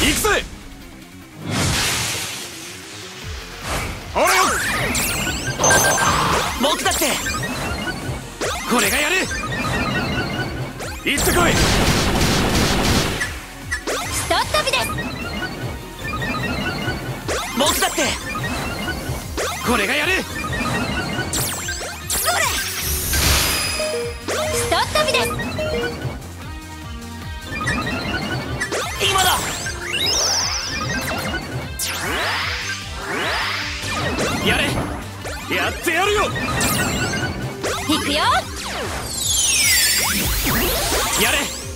行くぜ。俺よ。僕だってこれがやる。行ってこい。 ストッ飛びです。 僕だってこれがやる。 それストッ飛びです。 今だ。やれ。やってやるよ。 行くよ。 やれ。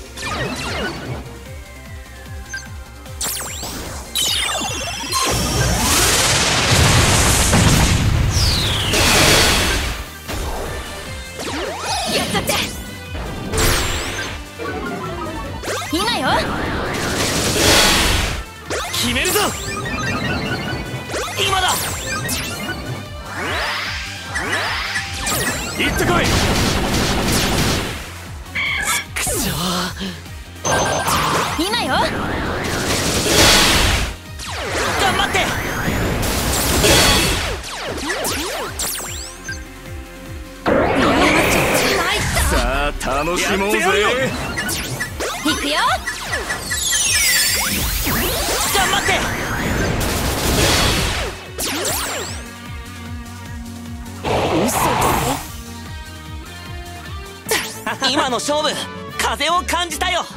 やったって今よ。 決めるぞ。今だ。行ってこい。くそ今よ。 頑張って。さあ楽しもうぜ。 行くよ。 頑張って。嘘だろ。今の勝負風を感じたよ。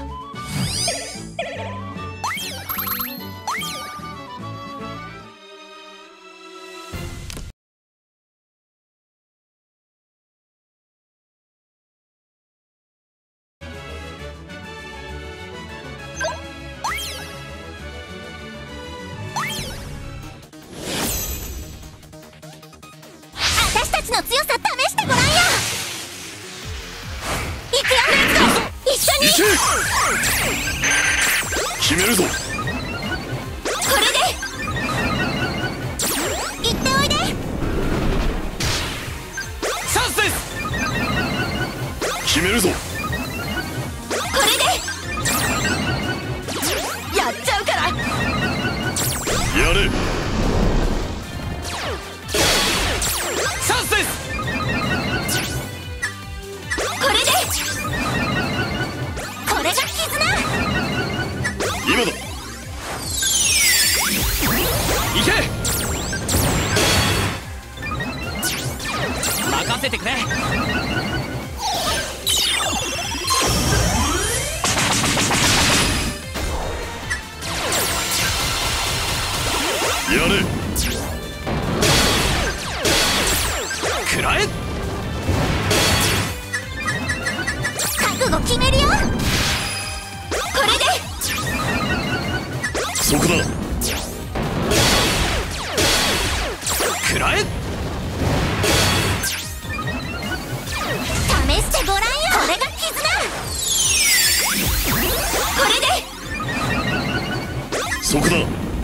私たちの強さ試してごらんよ。行くよ。一緒に決めるぞ。 これで行っておいで。 チャンスです。決めるぞ。 これでやっちゃうから。 やれ。チャンスです。 これでこれが絆。 今だ。行け。任せてくれ。やれ。食らえ。 覚悟決めるよ。これでそこだ。食らえ。 試してごらんよ。これが絆。これでそこだ。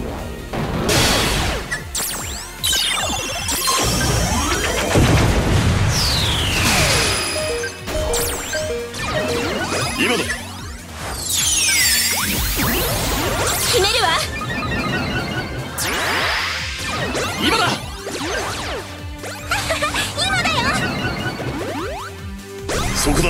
今だ。 決めるわ。 今だ。 今だよ。 そこだ。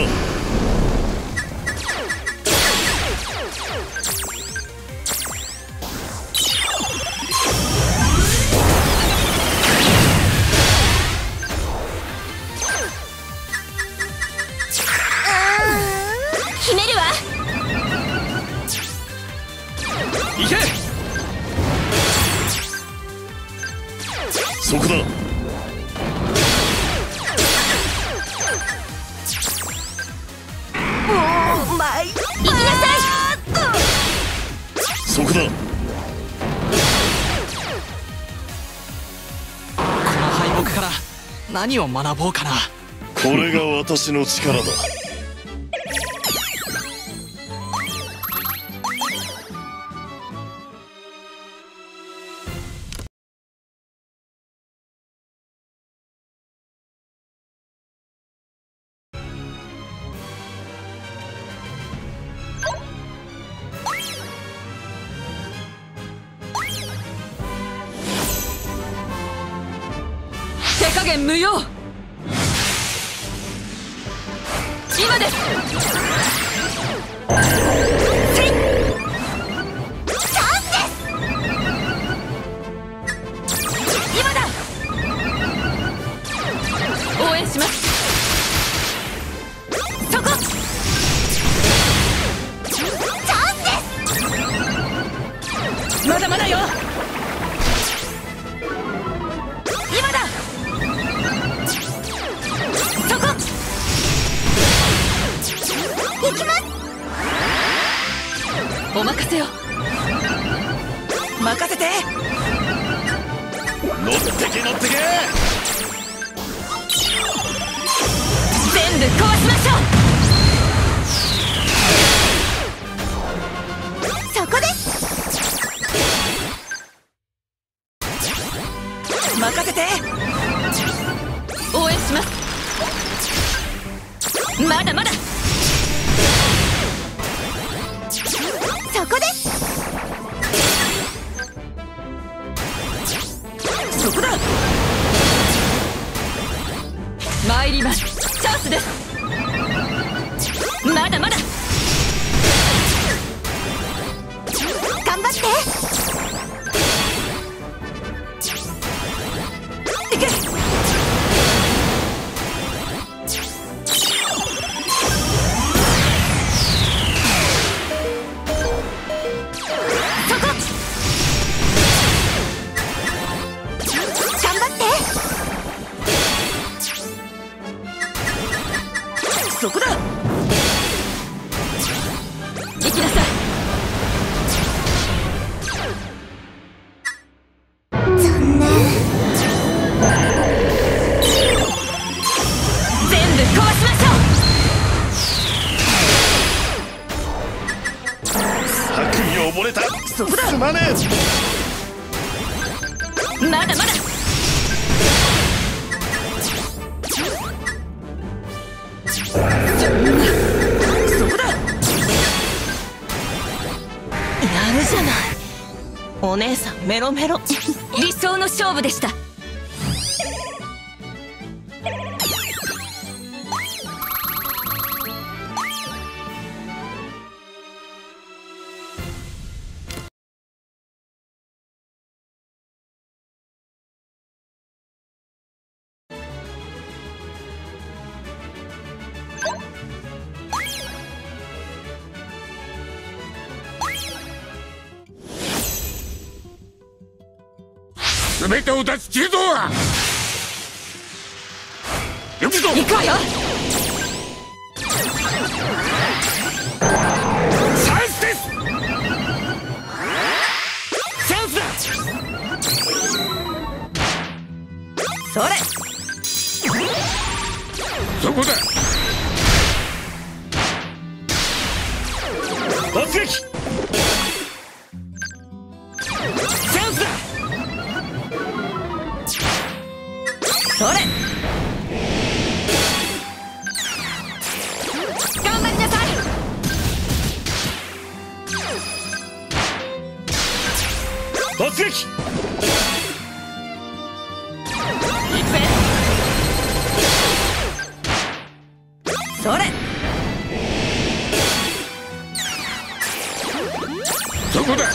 決めるわ。 行け。そこだ。 お前行きなさい。 そこだ。この敗北から何を学ぼうかな。これが私の力だ。 加減無用。今です。応援します。そこチャンスです。まだまだよ。今だ。そこ行きます。お任せよ。任せて。 乗ってけ乗ってけ。 全部壊しましょう。そこです。 任せて。応援します。まだまだ。 そこです。 そこだ。参ります。チャンスです。まだまだ。 頑張って。 いけ。そこ。 頑張って。 そこだ。行きなさい。 残念。 全部壊しましょう。策に溺れた。 そこだ。 すまねえ。まだまだ。そこだ。やるじゃない。お姉さんメロメロ。理想の勝負でした。 全てを出す地図は行くぞ。 行くわよ。 チャンスです。 チャンスだ。それ。 そこだ。 突撃。 チャンスだ。それ。頑張りなさい。 突撃。 行くぜ。それ。 そこだ。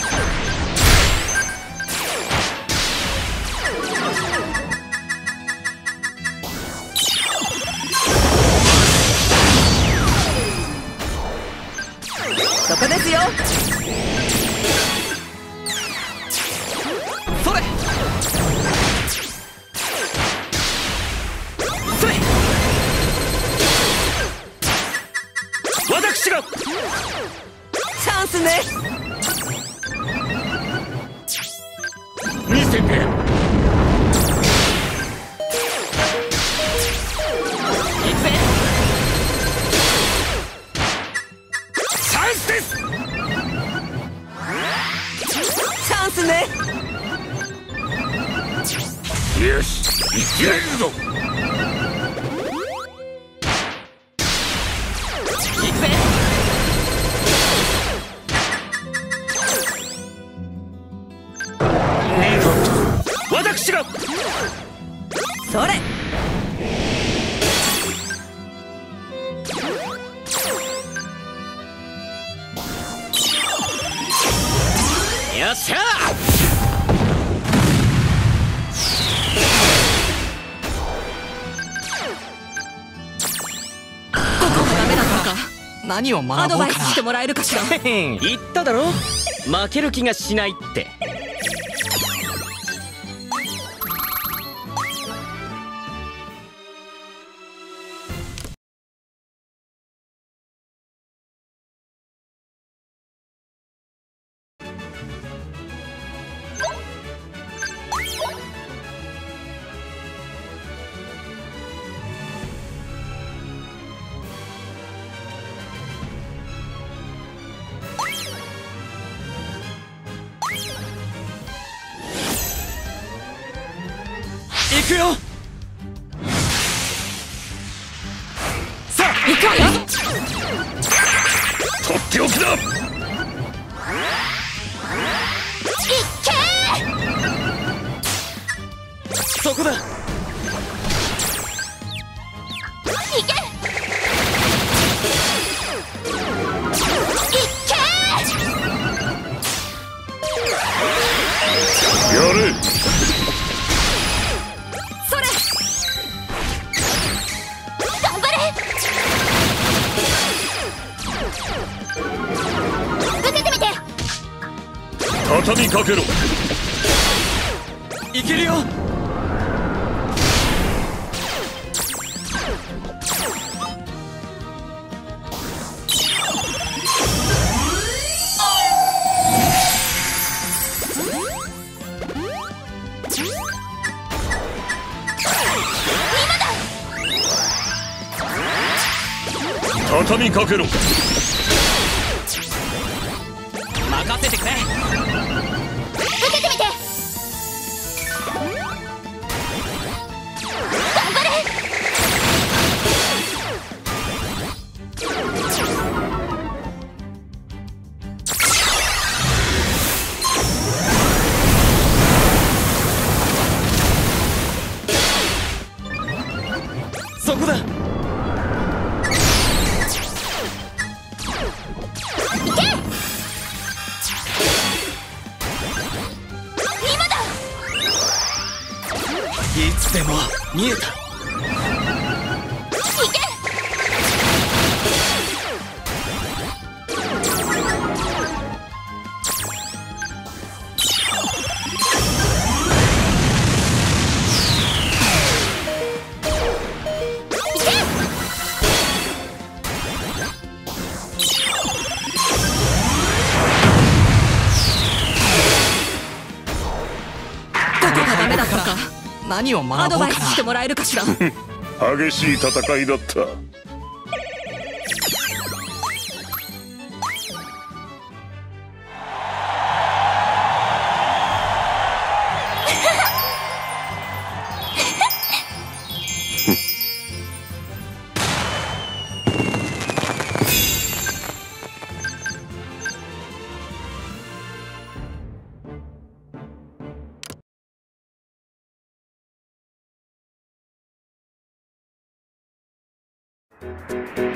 そこですよ。それ。それ。 私が。 チャンスね。 見せて。 行くぜ。 チャンスです。 チャンスね。 よし、生きられるぞ。 行くぜ。 見事。 私が。 それ。 っしゃここがダメだったか。 何を学ぼうかな。 アドバイスしてもらえるかしら。 言っただろ、負ける気がしないって。 行くよ。 さあ行くわよ。 とっておきだ。 そこだ。 やれ。 それ。 頑張れ。受けてみて。 畳みかけろ。 いけるよ。 畳みかけろ。 任せてくれ。 受けてみて。頑張れ。 そこだ。いつでも見えた。 ダメだったか。 何を学ぼうかな。 アドバイスしてもらえるかしら。 激しい戦いだった。 you